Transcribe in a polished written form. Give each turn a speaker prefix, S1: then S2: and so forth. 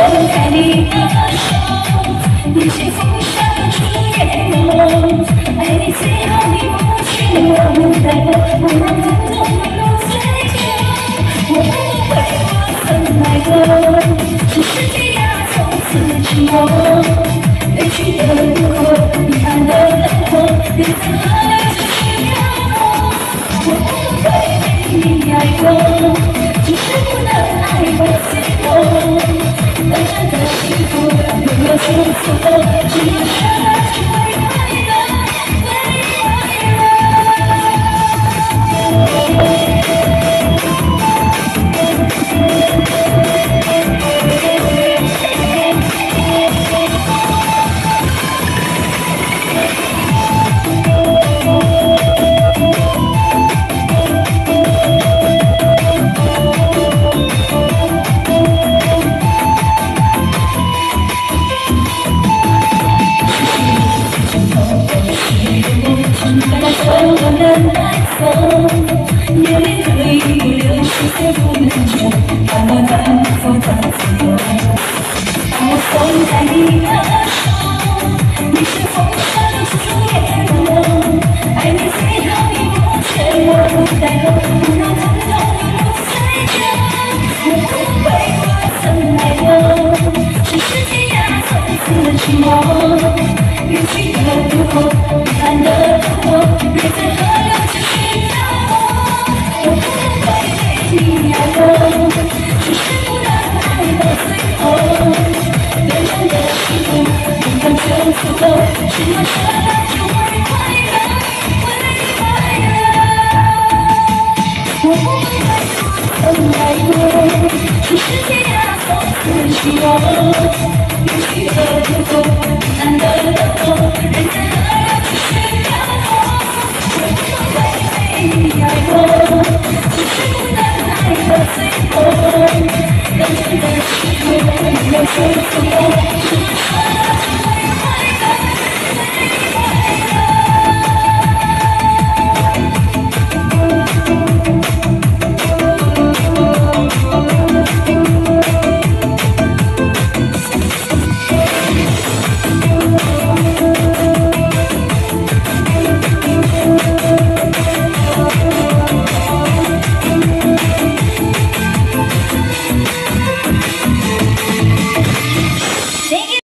S1: 开你的手，你是风沙出眼眸，爱你最后你不去，我不带过，不让疼痛流露嘴角。我不会，我曾爱过，只是天涯从此沉默。悲剧的路口，遗憾的灯火，别再和流去漂泊。我不会被你爱过，只是不能爱过最后。短暂的幸福，有了从此后，只有舍得只会快乐，会快我能带走，年龄可以不留，世界不能救，看我能否得自由。当我松开你的手，你是风沙露出眼眸，爱你最后一步却我不带走，不让疼痛流露嘴角。我不会，我曾爱过，只是天涯从此沉默。远去的路口，遗憾的灯火，别再和流继续漂泊。我不会被你爱过，只是不能爱到最后。短暂的幸福，永远就足够，只要舍得就会快乐，会快乐。我不会，我曾爱过，只是天涯从此沉默。远去的路口，遗憾的灯火，人在河流继续漂泊。我不会被你爱过，只是不能爱到最后。短暂的幸福，没有说错，